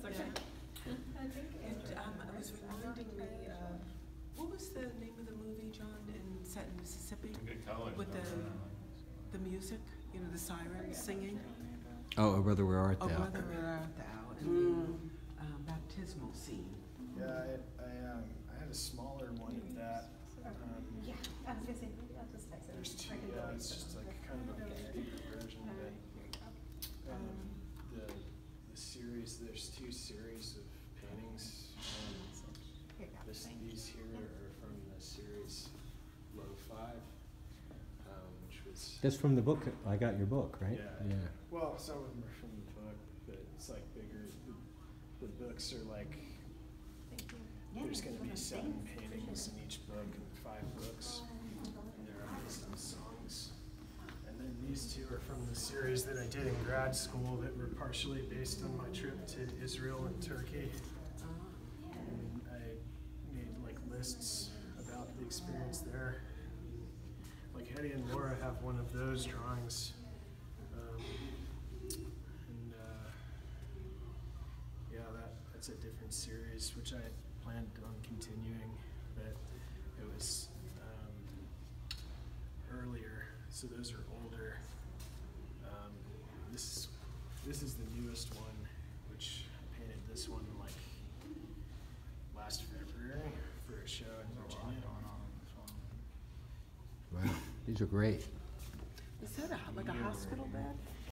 I think It was reminding me of, what was the name of the movie, John, set in Mississippi? Good colors. With the music, you know, the sirens singing. Oh, Oh Brother, Where Art Oh, Thou? Brother, Where Art Thou? And the baptismal scene. Yeah, I had a smaller one of that. yeah, I was gonna say, maybe I'll just text it. There's two, yeah, it's just like kind of a bigger version of it. The series, there's two series of paintings. These here are from the series Low 5, which was... That's from the book. I got your book, right? Yeah. Well, some of them are from the book, but it's like bigger. The books are like... There's going to be 7 paintings in each book, and 5 books. And there are some songs. And then these two are from the series that I did in grad school that were partially based on my trip to Israel and Turkey. And I made like lists about the experience there. Like Hetty and Laura have one of those drawings. Yeah, that's a different series, which I planned on continuing, but it was earlier, so those are older. This is the newest one, which I painted this one like last February for a show in Virginia. Wow, these are great. Is that like a hospital bed?